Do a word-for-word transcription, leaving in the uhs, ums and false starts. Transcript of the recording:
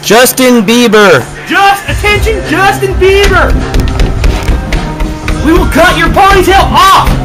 Justin Bieber. Just attention, Justin Bieber. We will cut your ponytail off.